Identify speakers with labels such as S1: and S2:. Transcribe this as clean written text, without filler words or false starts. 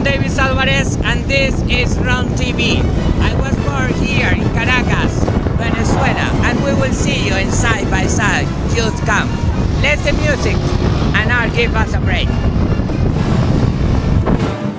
S1: I'm David Alvarez and this is RonTV. I was born here in Caracas, Venezuela, and we will see you in side by side. Just come. Let the music and I'll give us a break.